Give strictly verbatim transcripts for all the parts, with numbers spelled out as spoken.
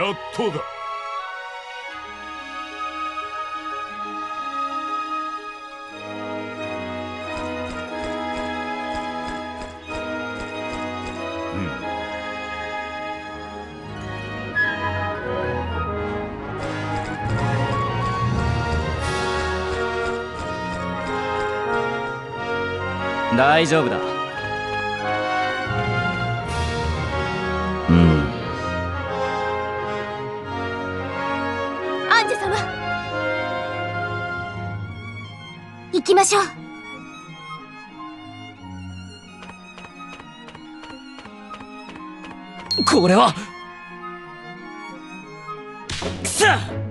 やっとだ。 大丈夫だ。うん。 アンジェ様、行きましょう。 これはくそっ。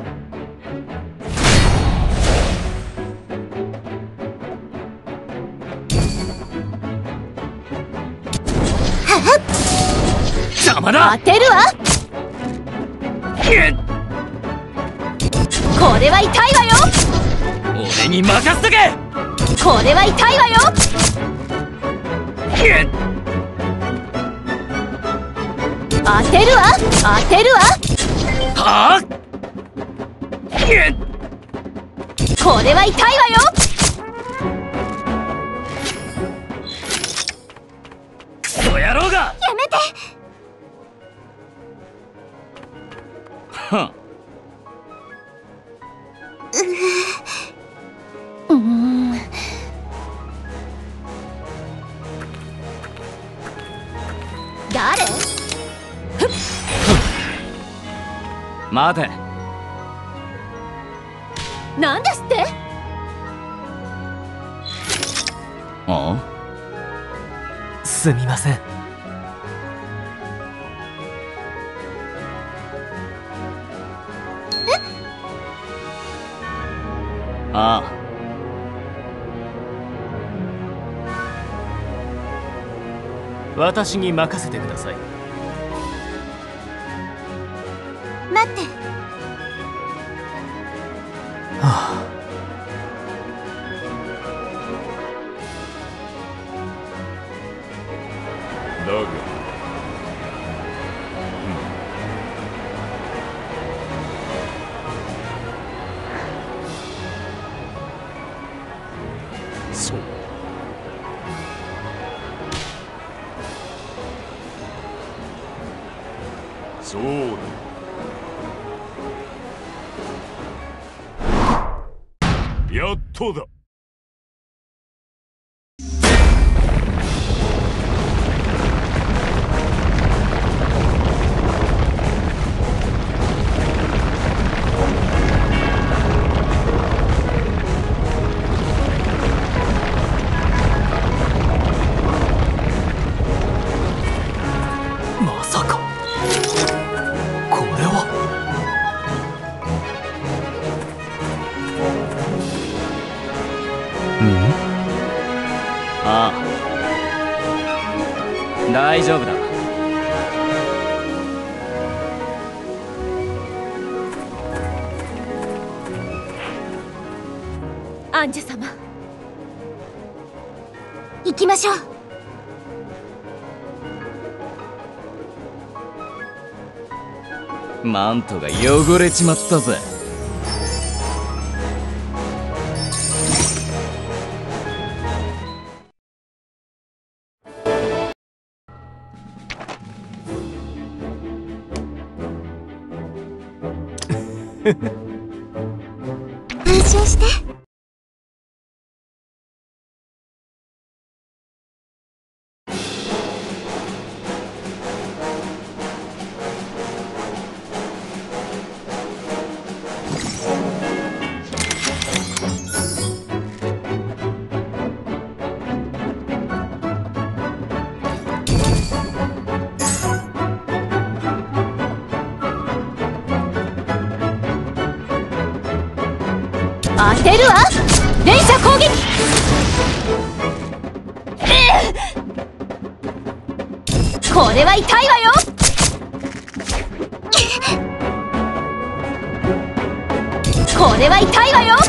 邪魔だ。 当てるわ。これは痛いわよ。 俺に任せとけ。 これは痛いわよ。当てるわ、当てるわ。 はあ。 これは痛いわよ。 クソ野郎が。 やめて。 はん。 うーん。誰？ 待て。 なんですって？ ああ、 すみません。 ああ、私に任せてください。 待って。 はあ。 だが、そう。そうだ。やっとだ。 まさかこれは。 うん。ああ、大丈夫だ。 アンジュ様、行きましょう。 マントが汚れちまったぜ。 安心して。当てるわ。連射攻撃。これは痛いわよ。これは痛いわよ。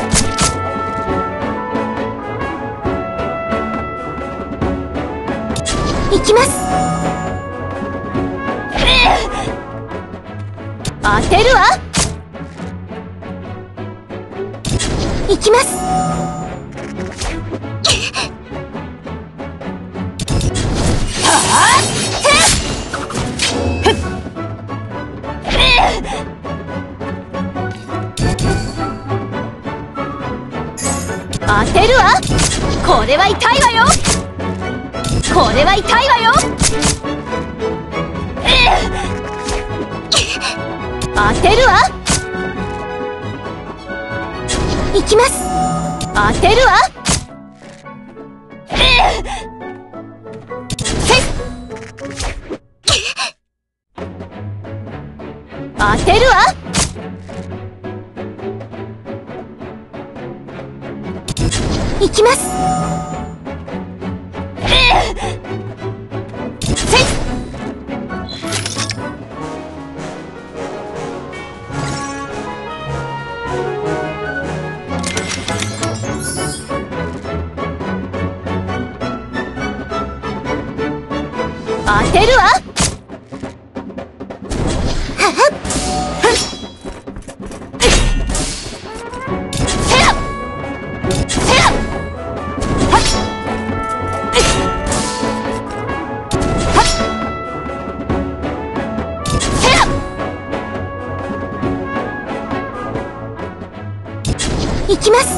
行きます。 当てるわ。行きます。当てるわ。これは痛いわよ。これは痛いわよ。当てるわ。行きます。当てるわ。当てるわ。行きます。当てるわ。行きます。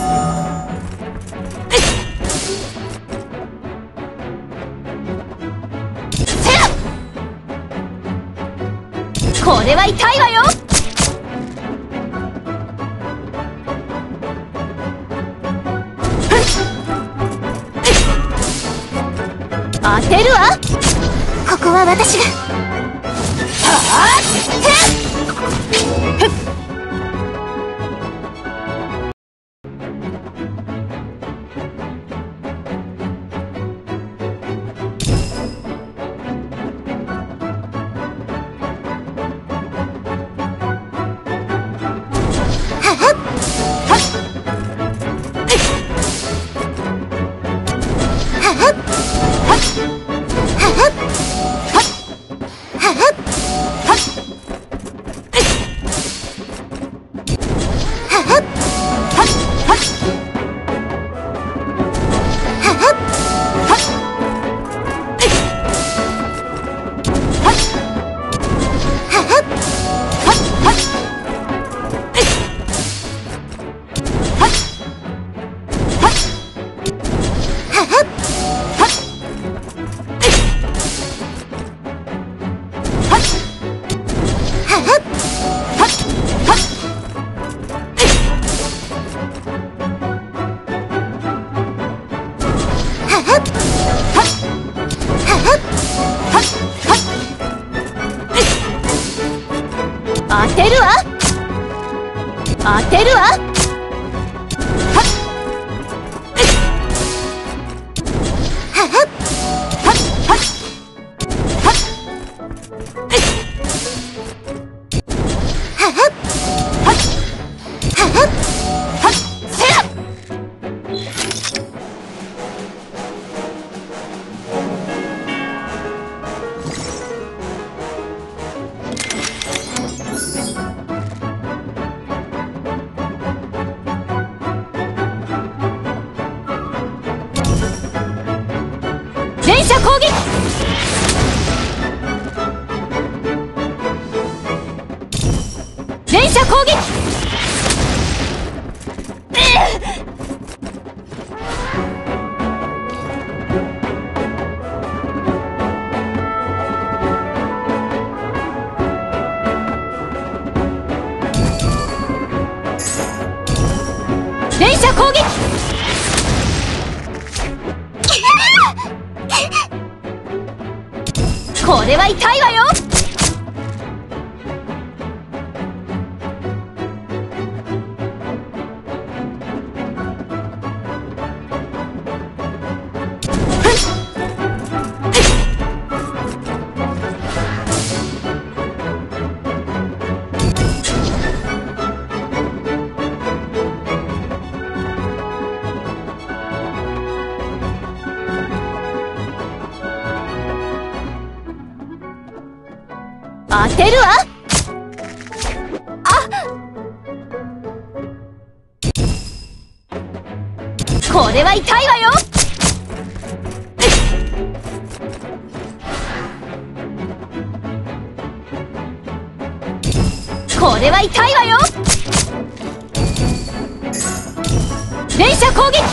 これは痛いわよ。当てるわ。ここは私が。当てるわ。当てるわ。連射攻撃。連射攻撃。連射攻撃。これは痛いわよ。当てるわ。 これは痛いわよ。これは痛いわよ。連射攻撃。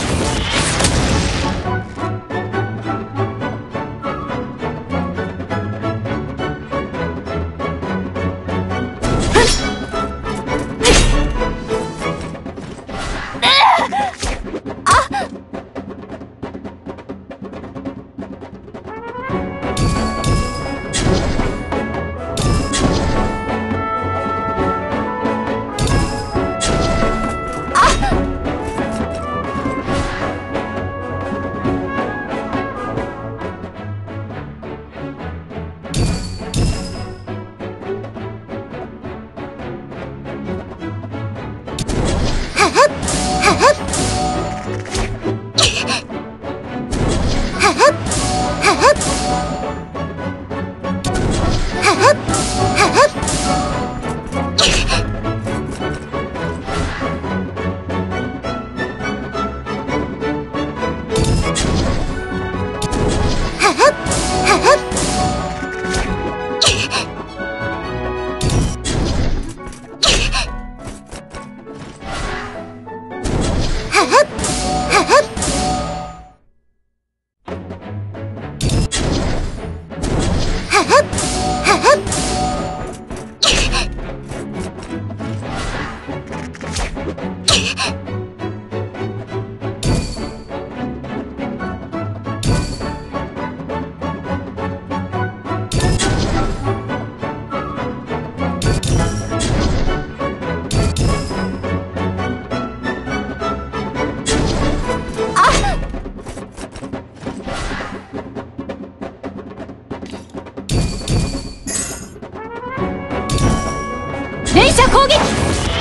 連射攻撃。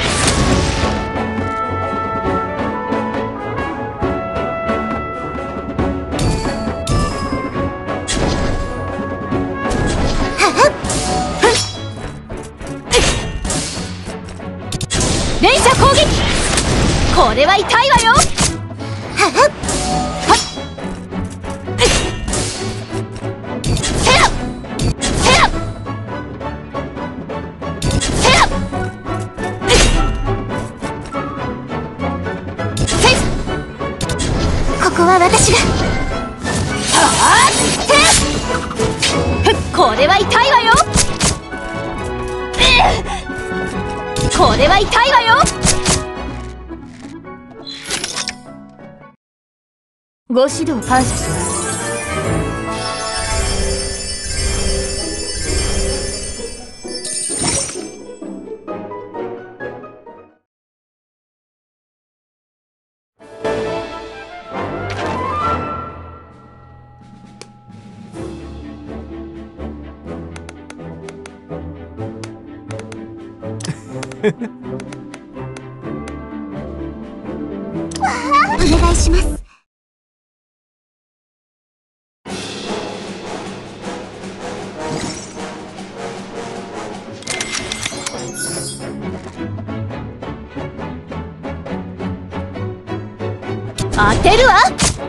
連射攻撃。これは痛いわよ。ここは私が。これは痛いわよ。これは痛いわよ。ご指導感謝します。お願いします。当てるわ。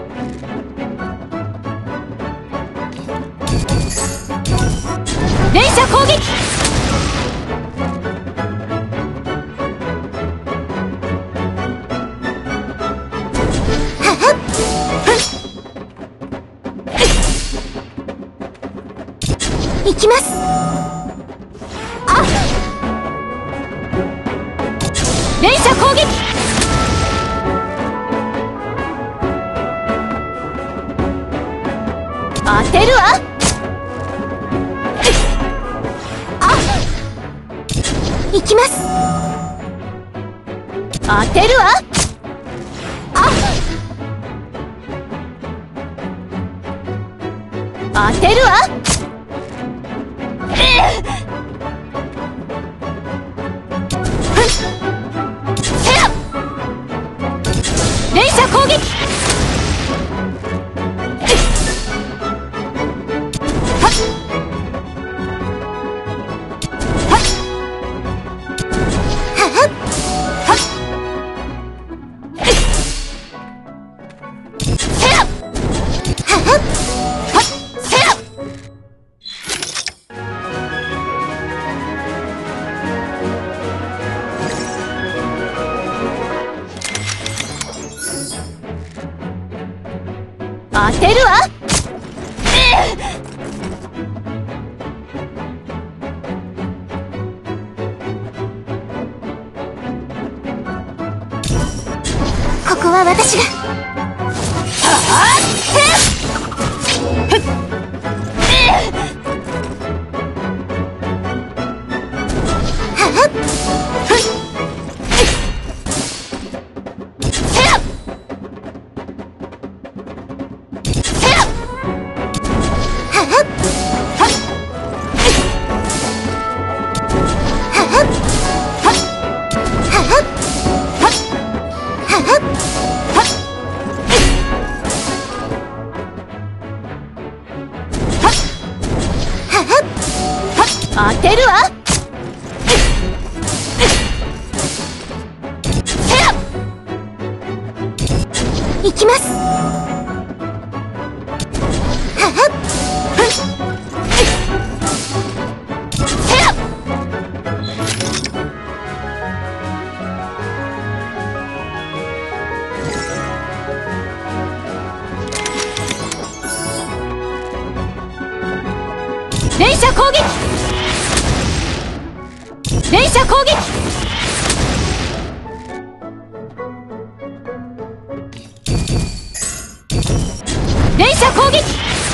連射攻撃。行きます。あっ、連射攻撃。当てるわ。あっ、行きます。当てるわ。あっ、当てるわ。連射攻撃。 当てるわ。ここは私が。当てるわ。行きます。連射攻撃。連射攻撃。連射攻撃。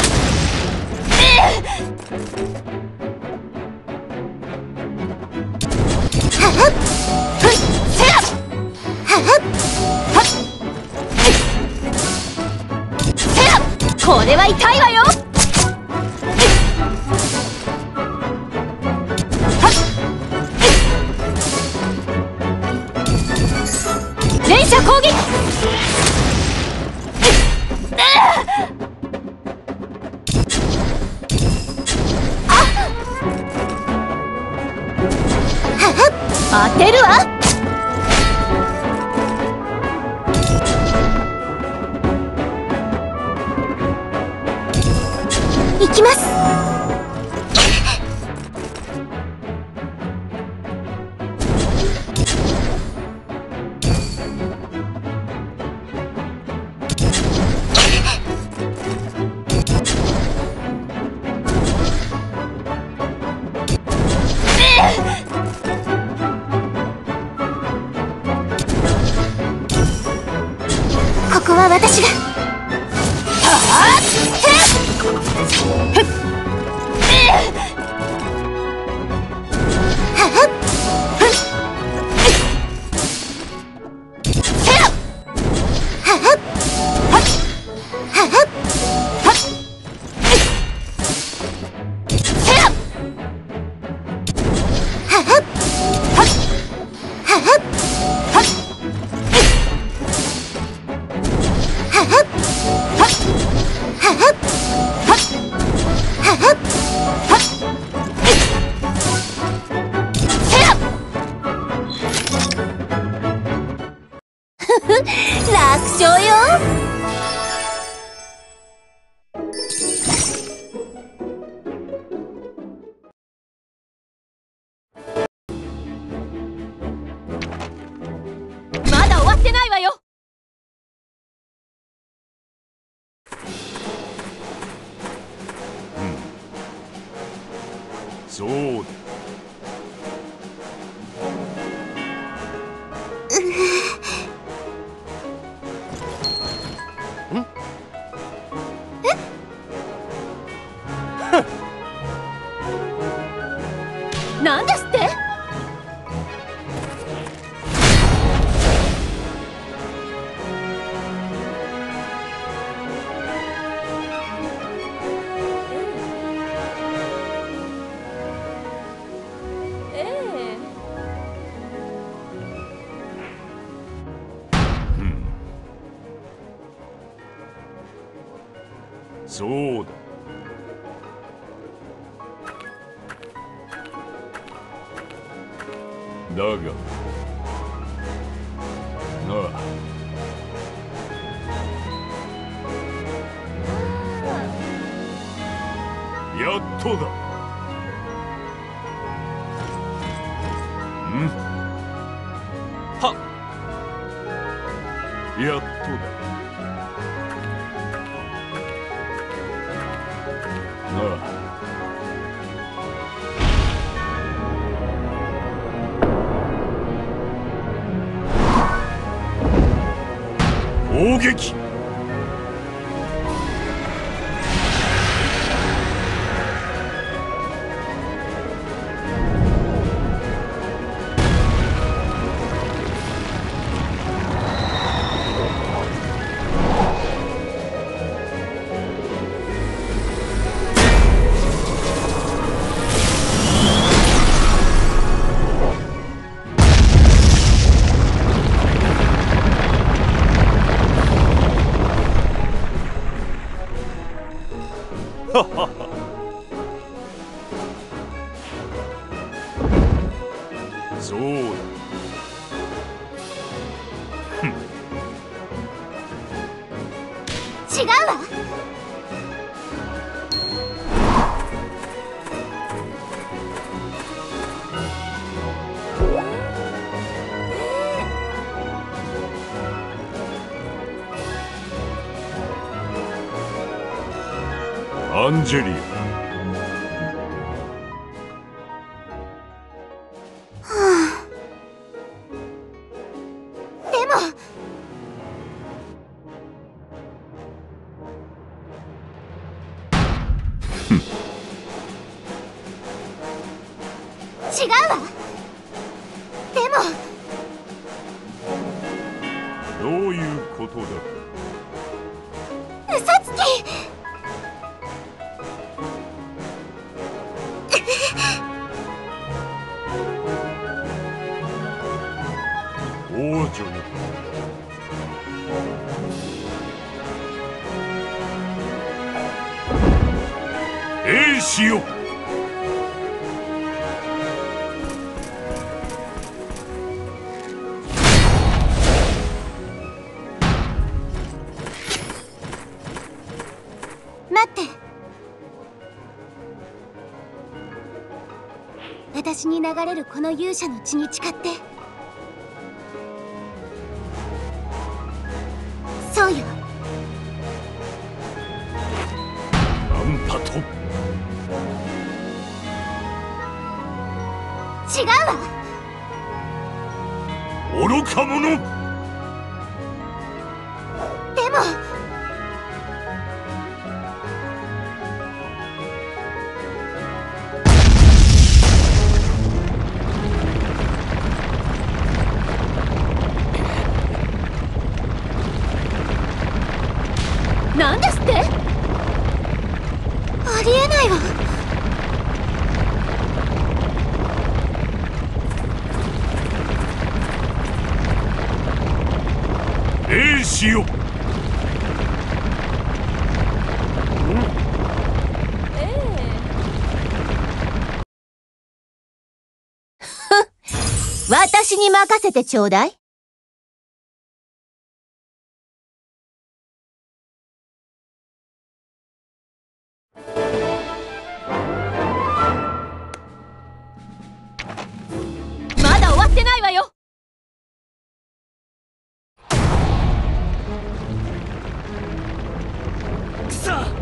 これは痛いわよ。連射攻撃。当てるわ。行きます。ここは私が。楽勝よ。まだ終わってないわよ。 そうだ。 なんですって。 そうだ。だがなあ、やっとだ。んはっ、やっとだ。 攻撃。そうだ。 違うわ。 アンジェリア。 でも違うわ。でもどういうことだ。 嘘つき。 王女よ。兵士よ。 待って。私に流れるこの勇者の血に誓って。そうよ。 ナンパと。 違うわ。 愚か者。 でもなんですって？ありえないわ。 兵士よ。 私に任せてちょうだい。まだ終わってないわよ。 さあ、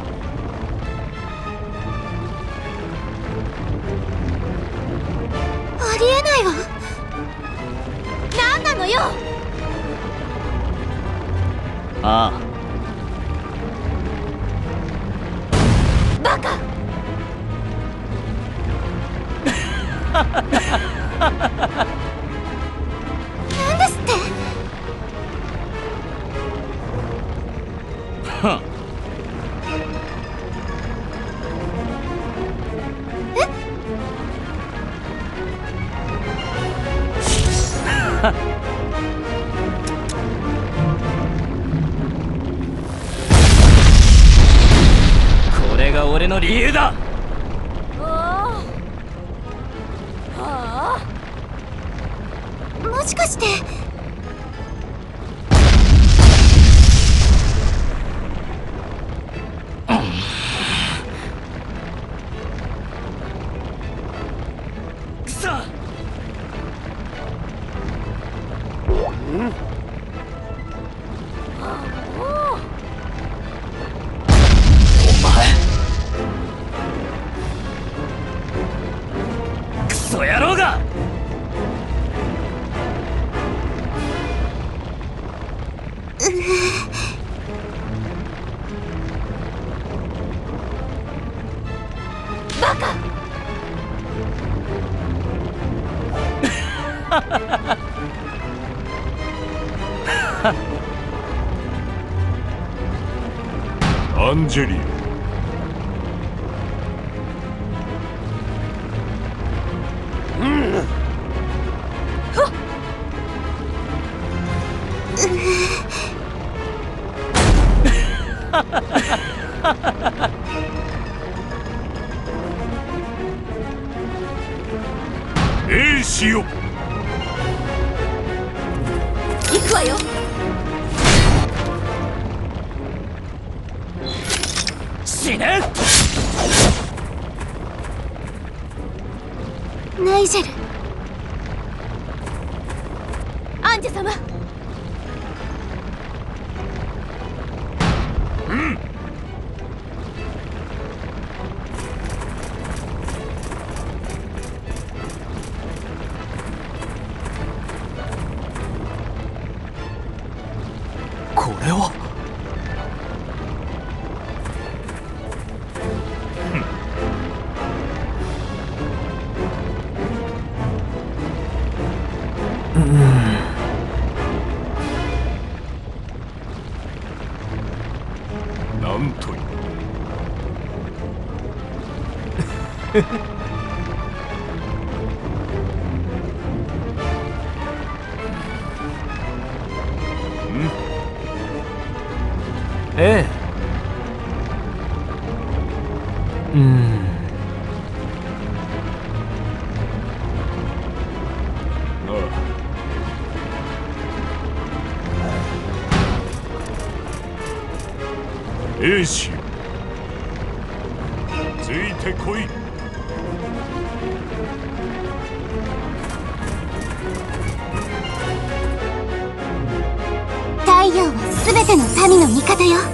ありえないわ。何なのよ。 ああ、 バカ。なんですって？ はっ。これが俺の理由だ。 もしかして。 くそ。 お前アンジェリア。兵士よ、 行くわよ。 死ね。 ナイジェル、アンジェ様。 これは。 なんというええ。うーん。 ああ、兵士よ、ついてこい。 太陽は全ての民の味方よ。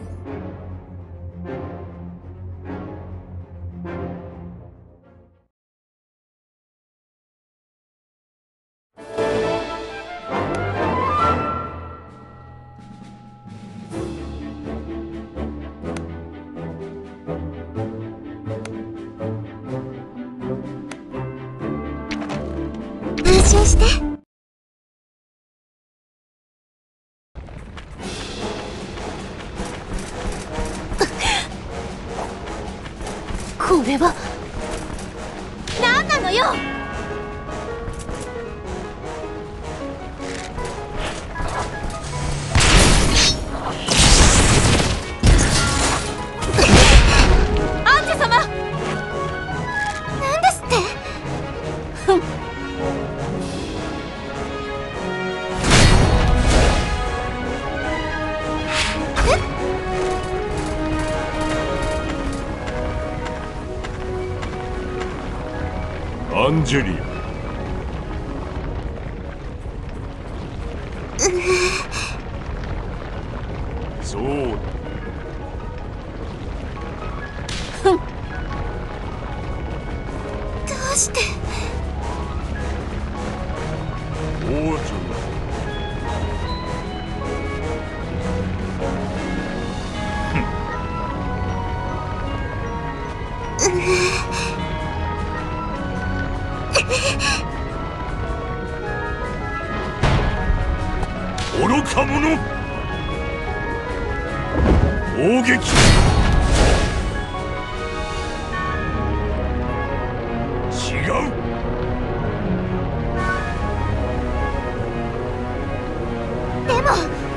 安心して。これは何なのよ。アンジェ様、なんですって。ふん。 アンジェリア。そうだ。 どうして。 王女。愚か者、砲撃。違う。 でも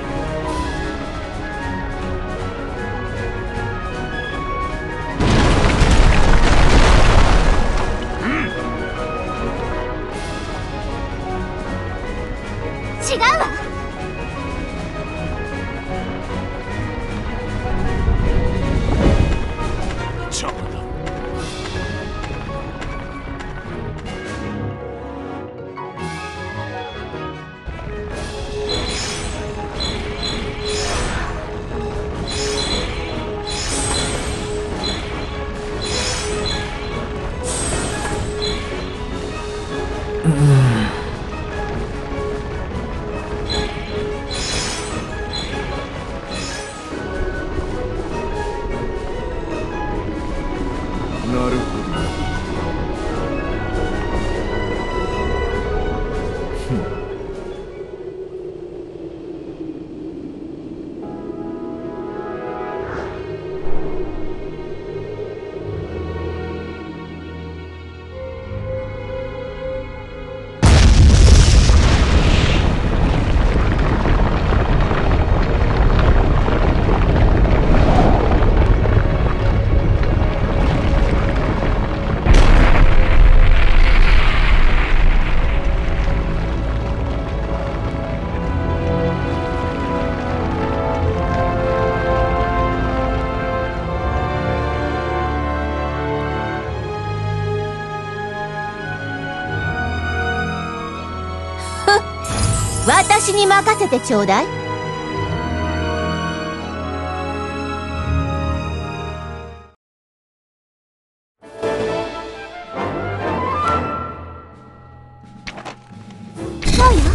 違うわ。 邪魔だ。なるほど。 私に任せてちょうだい。そうよ。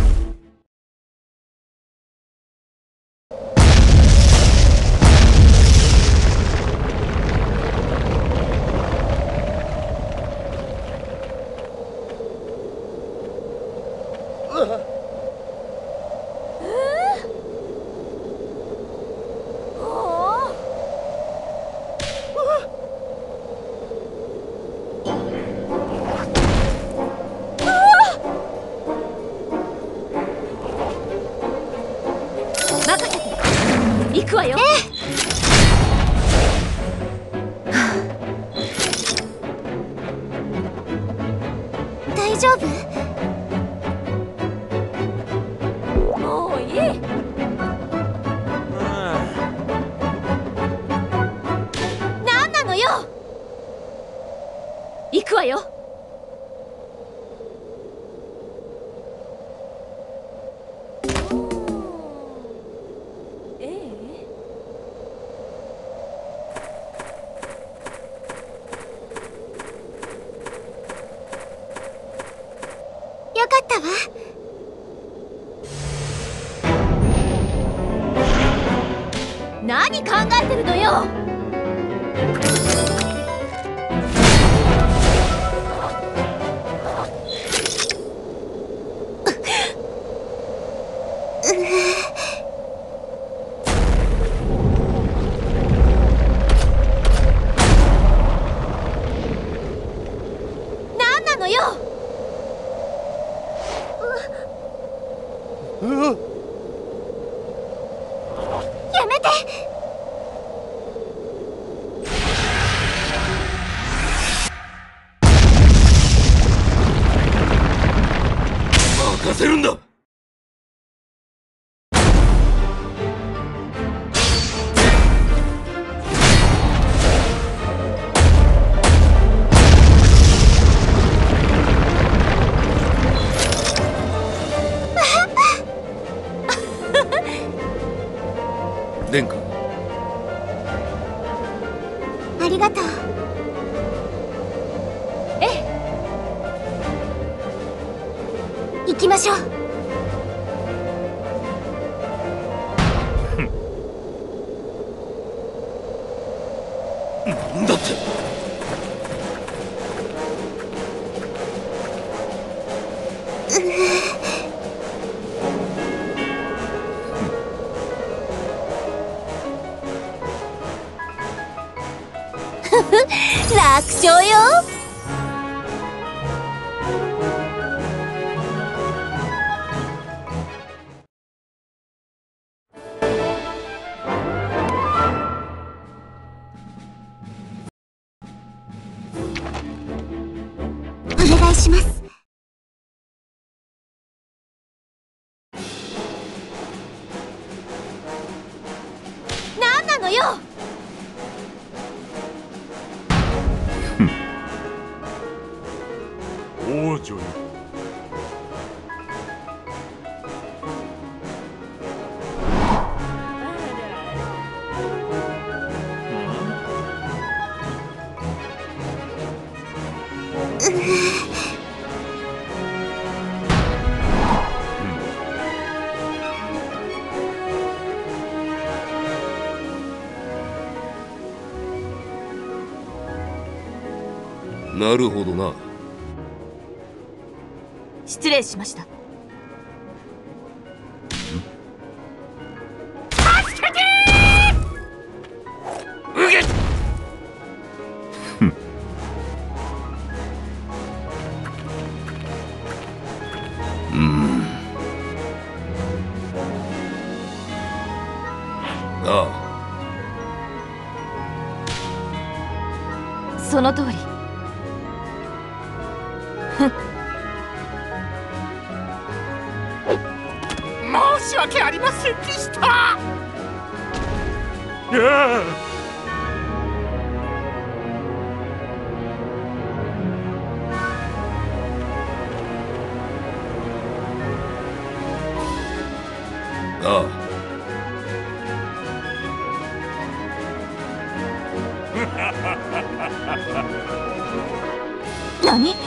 任せて。行くわよ。ええ。大丈夫？もういい。なんなのよ。行くわよ。よかったわ。何考えてるのよ。何なのよ。やめて。 任せるんだ。殿下、 ありがとう。ええ。行きましょう。 なんだって。 楽勝よ。お願いします。なんなのよ。 王女よ。なるほどな。 失礼しました。 助けてー。 うげっ。うん。ああ。その通り。 申し訳ありませんでした。 いや何？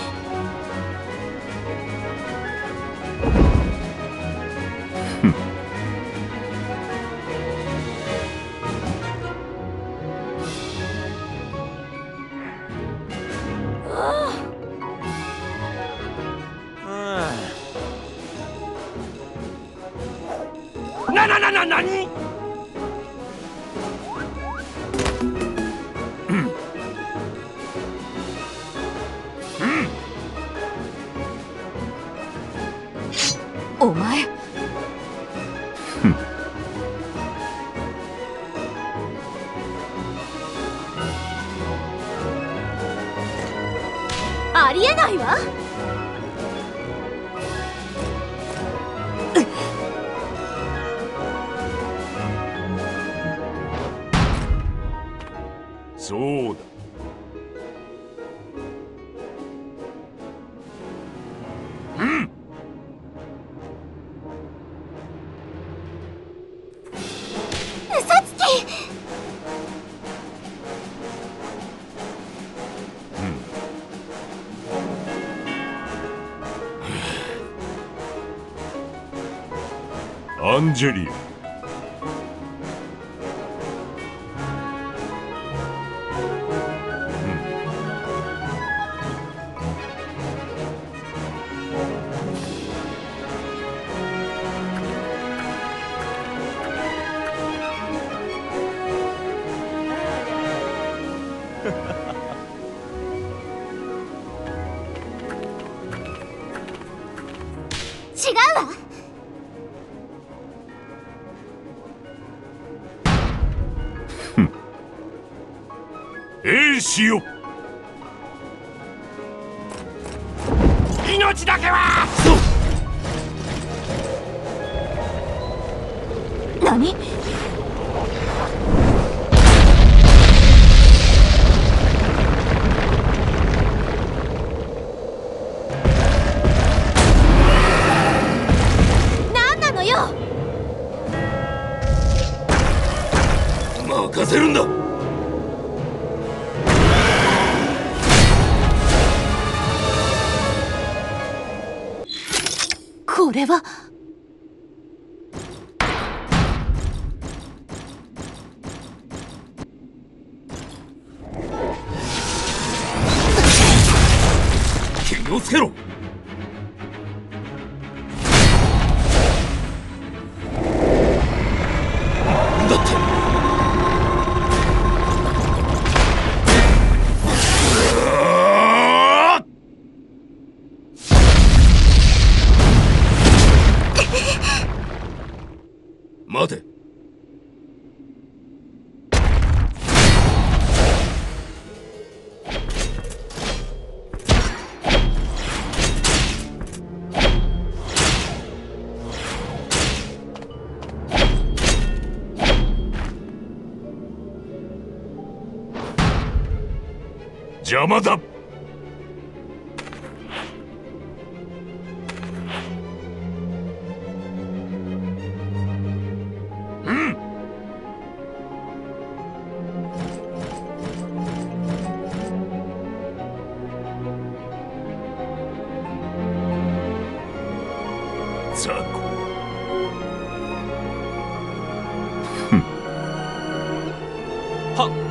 なななななに？ お前。ありえないわ。 そうだ。 嘘つき。 アンジェリア。 違うわ。 兵士よ。 命だけは。 何？何なのよ。 任せるんだ。 これは。 気をつけろ。だって。待て。邪魔だ。雑魚。 はっ。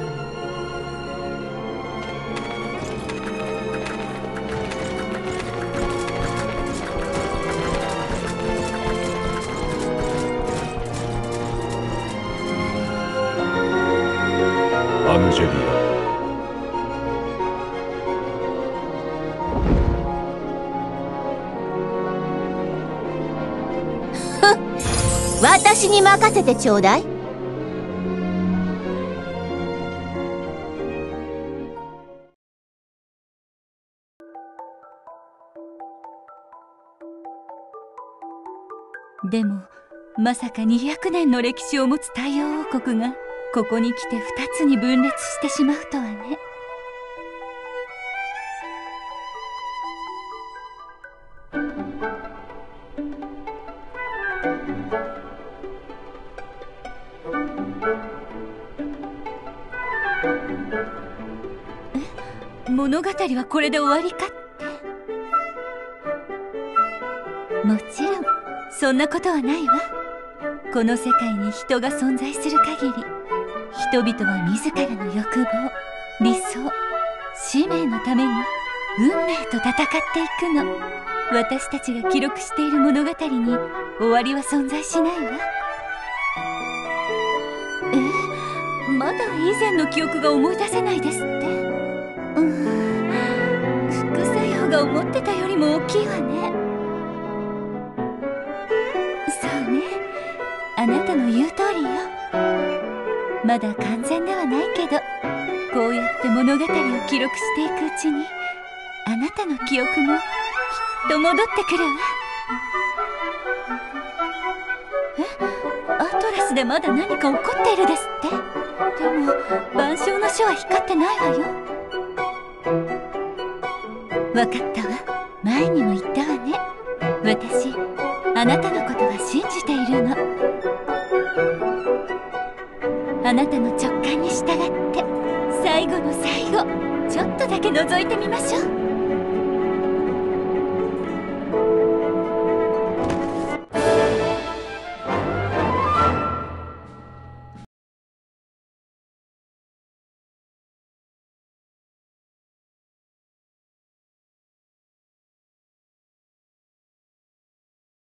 アンジェリア。 私に任せてちょうだい。 でもまさかにひゃくねんの歴史を持つ太陽王国がここに来てふたつに分裂してしまうとはね。 物語はこれで終わりかって。もちろんそんなことはないわ。この世界に人が存在する限り、人々は自らの欲望、理想、使命のために運命と戦っていくの。私たちが記録している物語に終わりは存在しないわ。え、まだ以前の記憶が思い出せないですって。うーん、副作用が思ってたよりも大きいわね。そうね、あなたの言う通りよ。まだ完全ではないけど、こうやって物語を記録していくうちに、あなたの記憶もきっと戻ってくるわ。え、アトラスでまだ何か起こっているですって。でも万象の書は光ってないわよ。わかったわ。前にも言ったわね。私、あなたのことは信じているの。あなたの直感に従って、最後の最後、ちょっとだけ覗いてみましょう。